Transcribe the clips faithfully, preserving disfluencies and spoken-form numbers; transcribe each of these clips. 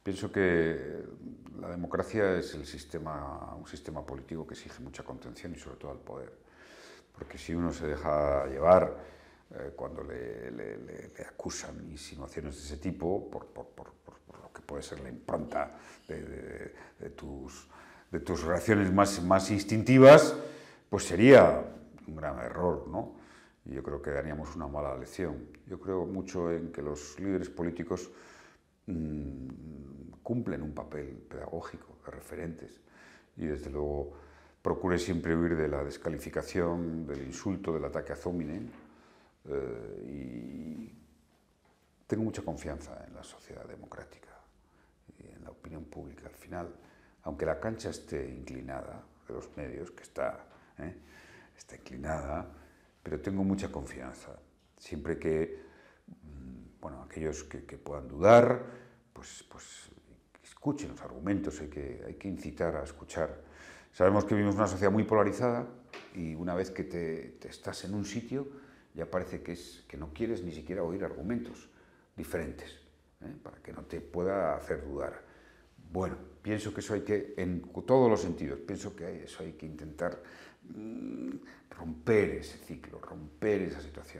Pienso que la democracia es el sistema, un sistema político que exige mucha contención y sobre todo al poder. Porque si uno se deja llevar eh, cuando le, le, le, le acusan insinuaciones de ese tipo, por, por, por, por, por lo que puede ser la impronta de, de, de, tus, de tus reacciones más, más instintivas, pues sería un gran error, ¿no? Y yo creo que daríamos una mala lección. Yo creo mucho en que los líderes políticos mmm, cumplen un papel pedagógico, de referentes, y desde luego procure siempre huir de la descalificación, del insulto, del ataque ad hominem, eh, y tengo mucha confianza en la sociedad democrática y en la opinión pública. Al final, aunque la cancha esté inclinada, de los medios, que está, ¿eh? está inclinada, pero tengo mucha confianza. Siempre que, bueno, aquellos que, que puedan dudar, pues, pues escuchen los argumentos, hay que, hay que incitar a escuchar. Sabemos que vivimos una sociedad muy polarizada y una vez que te, te estás en un sitio, ya parece que, es, que no quieres ni siquiera oír argumentos diferentes, ¿eh? para que no te pueda hacer dudar. Bueno, pienso que eso hay que, en todos los sentidos, pienso que eso hay que intentar mmm, romper ese ciclo, romper esa situación.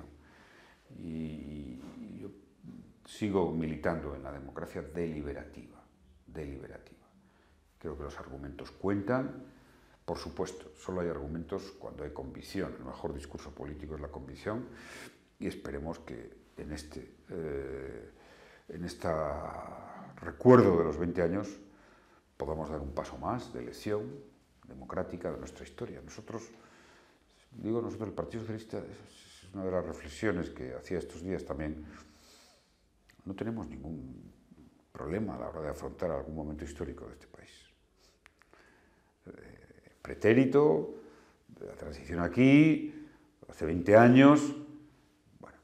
Y, y yo sigo militando en la democracia deliberativa, deliberativa. Creo que los argumentos cuentan, por supuesto, solo hay argumentos cuando hay convicción. El mejor discurso político es la convicción y esperemos que en este, eh, en este recuerdo de los veinte años podamos dar un paso más de elección democrática de nuestra historia. Nosotros, digo nosotros, el Partido Socialista, es una de las reflexiones que hacía estos días también, no tenemos ningún problema a la hora de afrontar algún momento histórico de este país. Eh, pretérito, de la transición aquí, hace veinte años, bueno,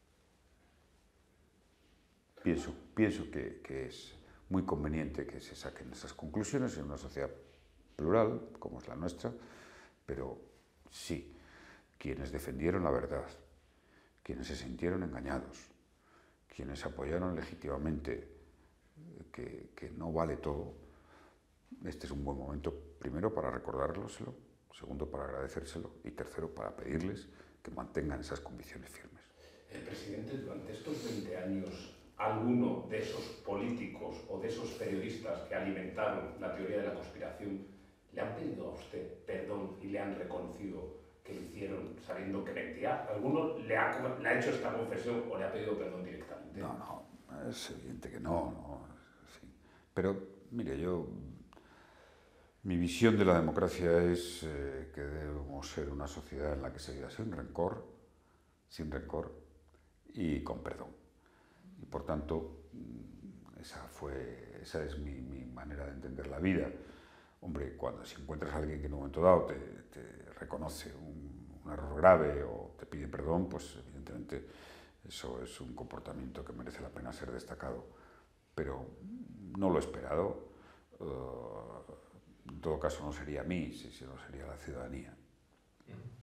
pienso, pienso que, que es muy conveniente que se saquen esas conclusiones en una sociedad plural, como es la nuestra, pero sí, quienes defendieron la verdad, quienes se sintieron engañados, quienes apoyaron legítimamente que, que no vale todo, este es un buen momento, primero para recordárselo, segundo para agradecérselo y tercero para pedirles que mantengan esas convicciones firmes. El presidente, durante estos veinte años, ¿alguno de esos políticos o de esos periodistas que alimentaron la teoría de la conspiración le han pedido a usted perdón y le han reconocido que lo hicieron sabiendo que mentía? ¿Alguno le ha, le ha hecho esta confesión o le ha pedido perdón directamente? No, no, es evidente que no, no sí. Pero, mire, yo... Mi visión de la democracia es eh, que debemos ser una sociedad en la que se viva sin rencor, sin rencor y con perdón. Y por tanto, esa, fue, esa es mi, mi manera de entender la vida. Hombre, cuando si encuentras a alguien que en un momento dado te, te reconoce un, un error grave o te pide perdón, pues evidentemente eso es un comportamiento que merece la pena ser destacado. Pero no lo he esperado. Uh, en todo caso no sería a mí, sino sería a la ciudadanía.